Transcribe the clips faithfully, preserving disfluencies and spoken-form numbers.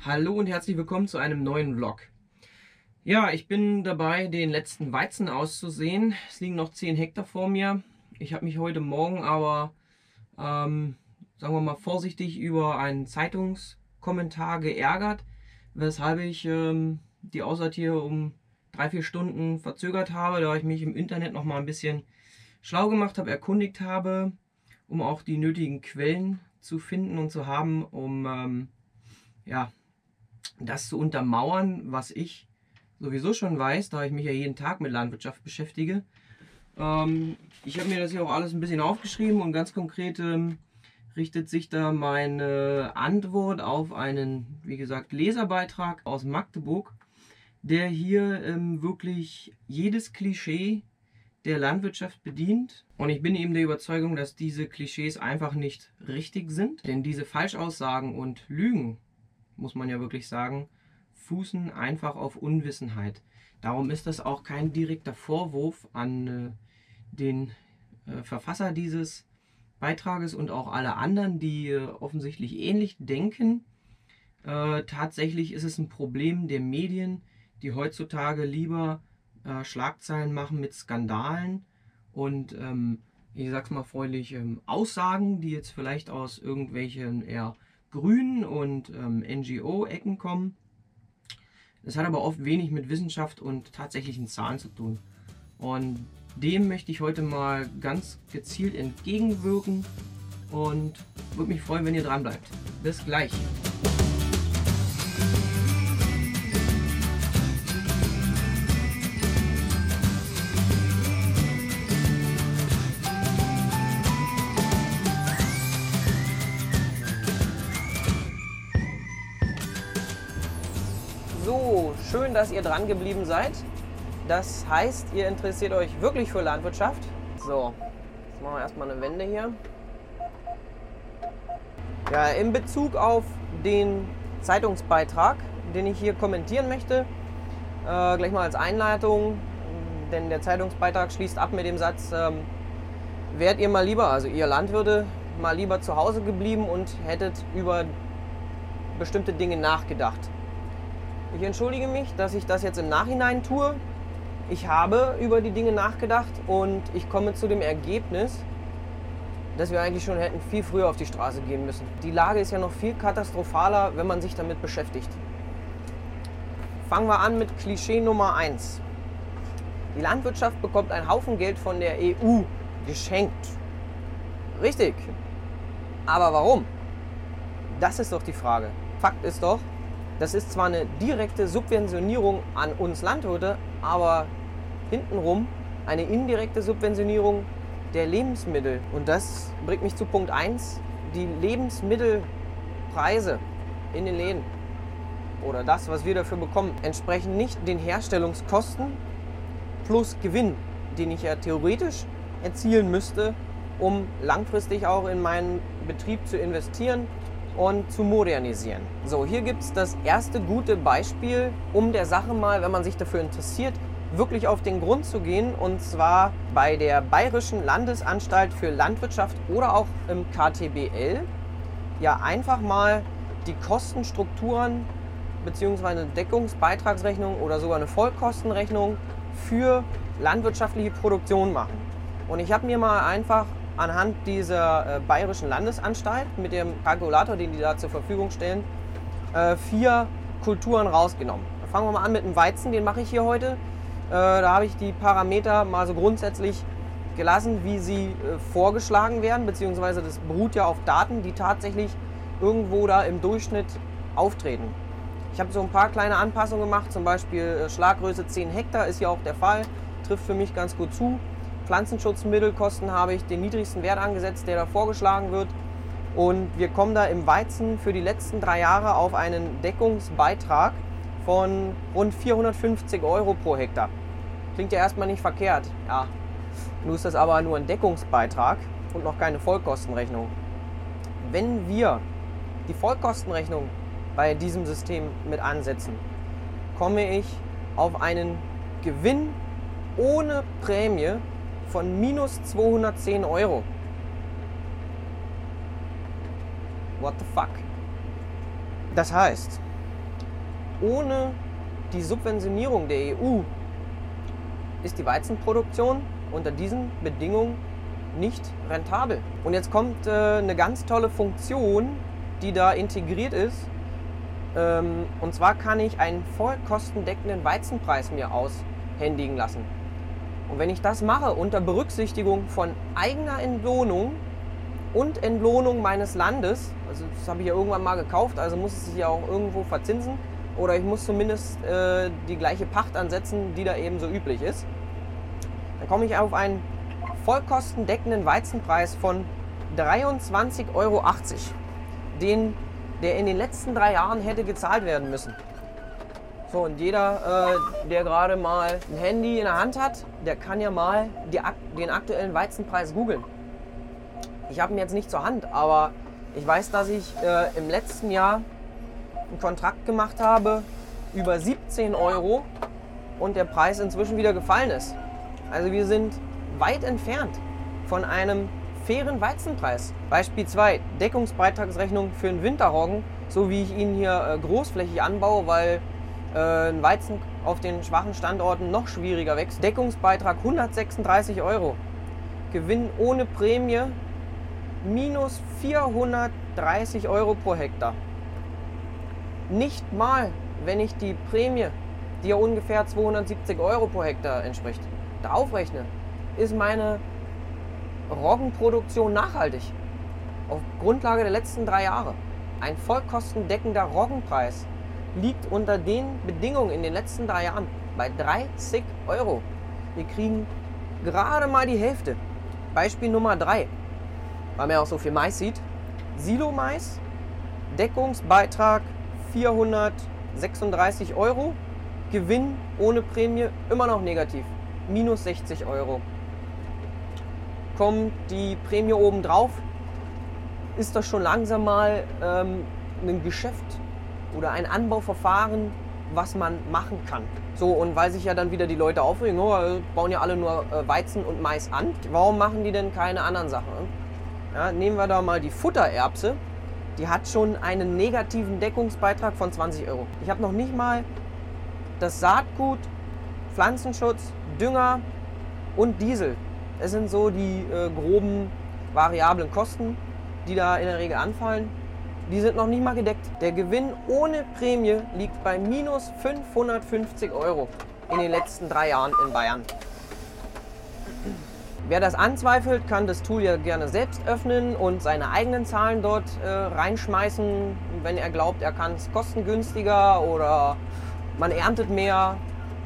Hallo und herzlich willkommen zu einem neuen Vlog. Ja, ich bin dabei, den letzten Weizen auszusehen. Es liegen noch zehn Hektar vor mir. Ich habe mich heute Morgen aber, ähm, sagen wir mal vorsichtig, über einen Zeitungskommentar geärgert, weshalb ich ähm, die Aussaat hier um drei, vier Stunden verzögert habe, da ich mich im Internet noch mal ein bisschen schlau gemacht habe, erkundigt habe, um auch die nötigen Quellen zu finden und zu haben, um ähm, ja, das zu untermauern, was ich sowieso schon weiß, da ich mich ja jeden Tag mit Landwirtschaft beschäftige. Ähm, ich habe mir das hier auch alles ein bisschen aufgeschrieben und ganz konkret ähm, richtet sich da meine Antwort auf einen, wie gesagt, Leserbeitrag aus Magdeburg, der hier ähm, wirklich jedes Klischee der Landwirtschaft bedient. Und ich bin eben der Überzeugung, dass diese Klischees einfach nicht richtig sind. Denn diese Falschaussagen und Lügen, muss man ja wirklich sagen, fußen einfach auf Unwissenheit. Darum ist das auch kein direkter Vorwurf an äh, den äh, Verfasser dieses Beitrages und auch alle anderen, die äh, offensichtlich ähnlich denken. Äh, tatsächlich ist es ein Problem der Medien, die heutzutage lieber äh, Schlagzeilen machen mit Skandalen und ähm, ich sag's mal freundlich, ähm, Aussagen, die jetzt vielleicht aus irgendwelchen eher grünen und ähm, N G O-Ecken kommen. Das hat aber oft wenig mit Wissenschaft und tatsächlichen Zahlen zu tun. Und dem möchte ich heute mal ganz gezielt entgegenwirken und würde mich freuen, wenn ihr dran bleibt. Bis gleich. So, schön, dass ihr dran geblieben seid. Das heißt, ihr interessiert euch wirklich für Landwirtschaft. So, jetzt machen wir erstmal eine Wende hier. Ja, in Bezug auf den Zeitungsbeitrag, den ich hier kommentieren möchte, äh, gleich mal als Einleitung, denn der Zeitungsbeitrag schließt ab mit dem Satz, ähm, wärt ihr mal lieber, also ihr Landwirte, mal lieber zu Hause geblieben und hättet über bestimmte Dinge nachgedacht. Ich entschuldige mich, dass ich das jetzt im Nachhinein tue. Ich habe über die Dinge nachgedacht und ich komme zu dem Ergebnis, dass wir eigentlich schon hätten viel früher auf die Straße gehen müssen. Die Lage ist ja noch viel katastrophaler, wenn man sich damit beschäftigt. Fangen wir an mit Klischee Nummer eins. Die Landwirtschaft bekommt einen Haufen Geld von der E U geschenkt. Richtig. Aber warum? Das ist doch die Frage. Fakt ist doch, das ist zwar eine direkte Subventionierung an uns Landwirte, aber hintenrum eine indirekte Subventionierung der Lebensmittel. Und das bringt mich zu Punkt eins. Die Lebensmittelpreise in den Läden oder das, was wir dafür bekommen, entsprechen nicht den Herstellungskosten plus Gewinn, den ich ja theoretisch erzielen müsste, um langfristig auch in meinen Betrieb zu investieren und zu modernisieren. So, hier gibt es das erste gute Beispiel, um der Sache mal, wenn man sich dafür interessiert, wirklich auf den Grund zu gehen, und zwar bei der Bayerischen Landesanstalt für Landwirtschaft oder auch im K T B L. Ja, einfach mal die Kostenstrukturen bzw. eine Deckungsbeitragsrechnung oder sogar eine Vollkostenrechnung für landwirtschaftliche Produktion machen. Und ich habe mir mal einfach anhand dieser äh, Bayerischen Landesanstalt mit dem Kalkulator, den die da zur Verfügung stellen, äh, vier Kulturen rausgenommen. Fangen wir mal an mit dem Weizen, den mache ich hier heute. Äh, da habe ich die Parameter mal so grundsätzlich gelassen, wie sie äh, vorgeschlagen werden, beziehungsweise das beruht ja auf Daten, die tatsächlich irgendwo da im Durchschnitt auftreten. Ich habe so ein paar kleine Anpassungen gemacht, zum Beispiel äh, Schlaggröße zehn Hektar ist ja auch der Fall, trifft für mich ganz gut zu. Pflanzenschutzmittelkosten habe ich den niedrigsten Wert angesetzt, der da vorgeschlagen wird. Und wir kommen da im Weizen für die letzten drei Jahre auf einen Deckungsbeitrag von rund vierhundertfünfzig Euro pro Hektar. Klingt ja erstmal nicht verkehrt. Ja, nun ist das aber nur ein Deckungsbeitrag und noch keine Vollkostenrechnung. Wenn wir die Vollkostenrechnung bei diesem System mit ansetzen, komme ich auf einen Gewinn ohne Prämie von minus zweihundertzehn Euro. What the fuck? Das heißt, ohne die Subventionierung der E U ist die Weizenproduktion unter diesen Bedingungen nicht rentabel. Und jetzt kommt äh, eine ganz tolle Funktion, die da integriert ist. Ähm, und zwar kann ich einen vollkostendeckenden Weizenpreis mir aushändigen lassen. Und wenn ich das mache unter Berücksichtigung von eigener Entlohnung und Entlohnung meines Landes, also das habe ich ja irgendwann mal gekauft, also muss es sich ja auch irgendwo verzinsen, oder ich muss zumindest äh, die gleiche Pacht ansetzen, die da eben so üblich ist, dann komme ich auf einen vollkostendeckenden Weizenpreis von dreiundzwanzig Euro achtzig, den, der in den letzten drei Jahren hätte gezahlt werden müssen. So, und jeder, äh, der gerade mal ein Handy in der Hand hat, der kann ja mal die, den aktuellen Weizenpreis googeln. Ich habe ihn jetzt nicht zur Hand, aber ich weiß, dass ich äh, im letzten Jahr einen Kontrakt gemacht habe über siebzehn Euro und der Preis inzwischen wieder gefallen ist. Also wir sind weit entfernt von einem fairen Weizenpreis. Beispiel zwei, Deckungsbeitragsrechnung für einen Winterroggen, so wie ich ihn hier äh, großflächig anbaue, weil äh, ein Weizen auf den schwachen Standorten noch schwieriger wächst. Deckungsbeitrag hundertsechsunddreißig Euro. Gewinn ohne Prämie minus vierhundertdreißig Euro pro Hektar. Nicht mal, wenn ich die Prämie, die ja ungefähr zweihundertsiebzig Euro pro Hektar entspricht, da aufrechne, ist meine Roggenproduktion nachhaltig. Auf Grundlage der letzten drei Jahre. Ein vollkostendeckender Roggenpreis liegt unter den Bedingungen in den letzten drei Jahren bei dreißig Euro. Wir kriegen gerade mal die Hälfte. Beispiel Nummer drei, weil man ja auch so viel Mais sieht. Silo-Mais, Deckungsbeitrag vierhundertsechsunddreißig Euro, Gewinn ohne Prämie immer noch negativ, minus sechzig Euro. Kommt die Prämie oben drauf, ist das schon langsam mal ähm, ein Geschäft oder ein Anbauverfahren, was man machen kann. So, und weil sich ja dann wieder die Leute aufregen, oh, bauen ja alle nur äh, Weizen und Mais an, warum machen die denn keine anderen Sachen? Ja, nehmen wir da mal die Futtererbse, die hat schon einen negativen Deckungsbeitrag von zwanzig Euro. Ich habe noch nicht mal das Saatgut, Pflanzenschutz, Dünger und Diesel. Es sind so die äh, groben variablen Kosten, die da in der Regel anfallen. Die sind noch nicht mal gedeckt. Der Gewinn ohne Prämie liegt bei minus fünfhundertfünfzig Euro in den letzten drei Jahren in Bayern. Wer das anzweifelt, kann das Tool ja gerne selbst öffnen und seine eigenen Zahlen dort äh, reinschmeißen, wenn er glaubt, er kann es kostengünstiger oder man erntet mehr.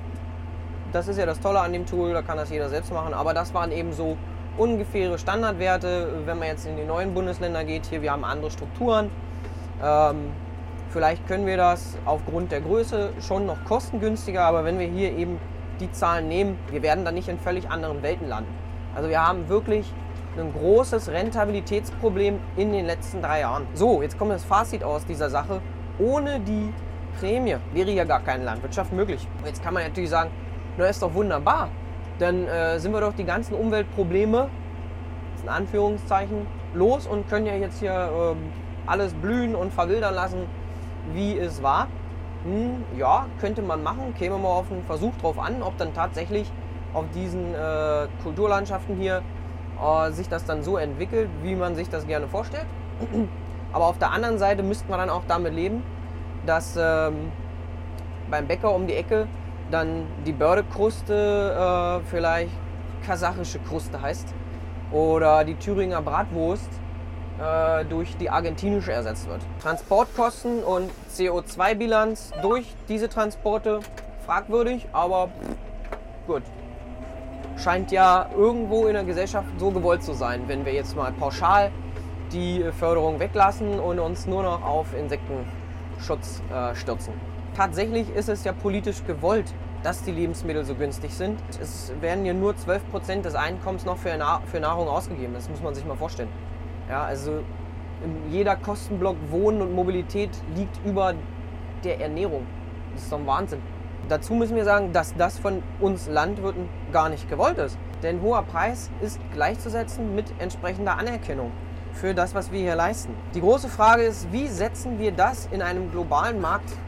Das ist ja das Tolle an dem Tool, da kann das jeder selbst machen. Aber das waren eben so ungefähre Standardwerte, wenn man jetzt in die neuen Bundesländer geht. Hier, wir haben andere Strukturen. Ähm, vielleicht können wir das aufgrund der Größe schon noch kostengünstiger, aber wenn wir hier eben die Zahlen nehmen, wir werden dann nicht in völlig anderen Welten landen. Also wir haben wirklich ein großes Rentabilitätsproblem in den letzten drei Jahren. So, jetzt kommt das Fazit aus dieser Sache. Ohne die Prämie wäre ja gar keine Landwirtschaft möglich. Jetzt kann man natürlich sagen, na, ist doch wunderbar. Dann äh, sind wir doch die ganzen Umweltprobleme, in Anführungszeichen, los und können ja jetzt hier äh, alles blühen und verwildern lassen, wie es war. Hm, ja, könnte man machen, käme mal auf einen Versuch drauf an, ob dann tatsächlich auf diesen äh, Kulturlandschaften hier äh, sich das dann so entwickelt, wie man sich das gerne vorstellt. Aber auf der anderen Seite müsste man dann auch damit leben, dass ähm, beim Bäcker um die Ecke dann die Bördekruste äh, vielleicht kasachische Kruste heißt oder die Thüringer Bratwurst äh, durch die argentinische ersetzt wird. Transportkosten und C O zwei Bilanz durch diese Transporte fragwürdig, aber gut. Scheint ja irgendwo in der Gesellschaft so gewollt zu sein, wenn wir jetzt mal pauschal die Förderung weglassen und uns nur noch auf Insektenschutz äh, stürzen. Tatsächlich ist es ja politisch gewollt, dass die Lebensmittel so günstig sind. Es werden ja nur zwölf Prozent des Einkommens noch für, Na- für Nahrung ausgegeben. Das muss man sich mal vorstellen. Ja, also jeder Kostenblock Wohnen und Mobilität liegt über der Ernährung. Das ist doch ein Wahnsinn. Dazu müssen wir sagen, dass das von uns Landwirten gar nicht gewollt ist. Denn hoher Preis ist gleichzusetzen mit entsprechender Anerkennung für das, was wir hier leisten. Die große Frage ist, wie setzen wir das in einem globalen Markt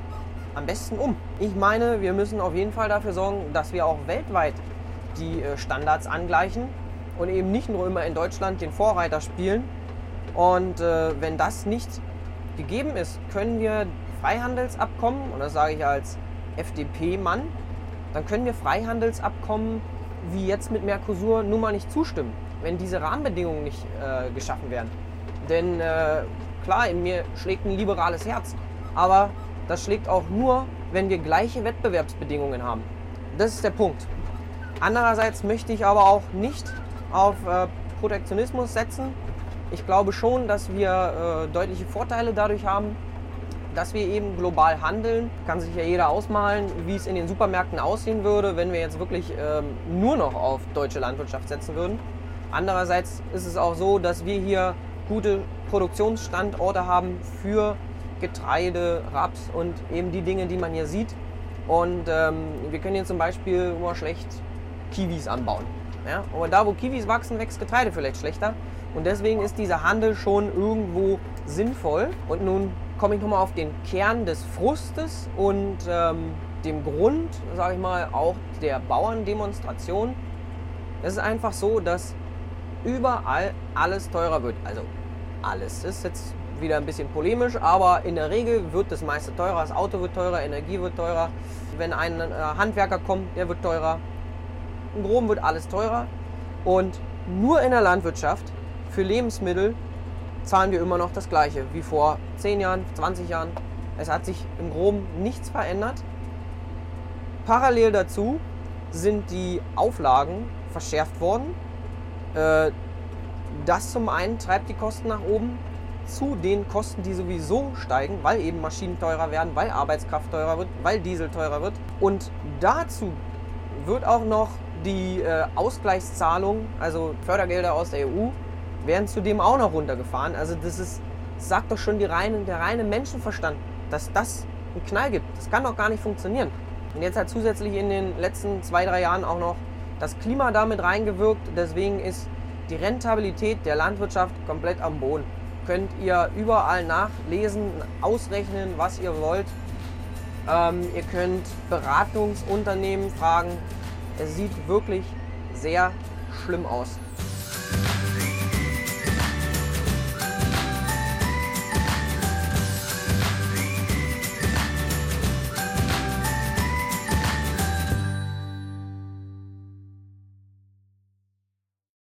am besten um? Ich meine, wir müssen auf jeden Fall dafür sorgen, dass wir auch weltweit die Standards angleichen und eben nicht nur immer in Deutschland den Vorreiter spielen. Und äh, wenn das nicht gegeben ist, können wir Freihandelsabkommen, und das sage ich als F D P-Mann, dann können wir Freihandelsabkommen wie jetzt mit Mercosur nun mal nicht zustimmen, wenn diese Rahmenbedingungen nicht äh, geschaffen werden. Denn äh, klar, in mir schlägt ein liberales Herz, aber das schlägt auch nur, wenn wir gleiche Wettbewerbsbedingungen haben. Das ist der Punkt. Andererseits möchte ich aber auch nicht auf äh, Protektionismus setzen. Ich glaube schon, dass wir äh, deutliche Vorteile dadurch haben, dass wir eben global handeln. Kann sich ja jeder ausmalen, wie es in den Supermärkten aussehen würde, wenn wir jetzt wirklich ähm, nur noch auf deutsche Landwirtschaft setzen würden. Andererseits ist es auch so, dass wir hier gute Produktionsstandorte haben für Getreide, Raps und eben die Dinge, die man hier sieht. Und ähm, wir können hier zum Beispiel nur schlecht Kiwis anbauen. Ja? Aber da, wo Kiwis wachsen, wächst Getreide vielleicht schlechter. Und deswegen ist dieser Handel schon irgendwo sinnvoll. Und nun komme ich nochmal auf den Kern des Frustes und ähm, dem Grund, sage ich mal, auch der Bauerndemonstration. Es ist einfach so, dass überall alles teurer wird. Also alles ist jetzt wieder ein bisschen polemisch, aber in der Regel wird das meiste teurer. Das Auto wird teurer, Energie wird teurer. Wenn ein äh, Handwerker kommt, der wird teurer. Im Groben wird alles teurer. Und nur in der Landwirtschaft für Lebensmittel zahlen wir immer noch das Gleiche wie vor zehn Jahren, zwanzig Jahren. Es hat sich im Groben nichts verändert. Parallel dazu sind die Auflagen verschärft worden. Äh, das zum einen treibt die Kosten nach oben, zu den Kosten, die sowieso steigen, weil eben Maschinen teurer werden, weil Arbeitskraft teurer wird, weil Diesel teurer wird. Und dazu wird auch noch die äh, Ausgleichszahlung, also Fördergelder aus der E U, werden zudem auch noch runtergefahren. Also das ist, das sagt doch schon die reine, der reine Menschenverstand, dass das einen Knall gibt. Das kann doch gar nicht funktionieren. Und jetzt hat zusätzlich in den letzten zwei, drei Jahren auch noch das Klima damit reingewirkt. Deswegen ist die Rentabilität der Landwirtschaft komplett am Boden. Könnt ihr überall nachlesen, ausrechnen, was ihr wollt. Ähm, ihr könnt Beratungsunternehmen fragen. Es sieht wirklich sehr schlimm aus.